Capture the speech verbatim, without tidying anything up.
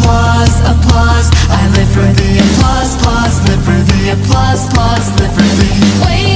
applause, applause. I live for the applause, applause. Live for the applause, applause. Live for the wait.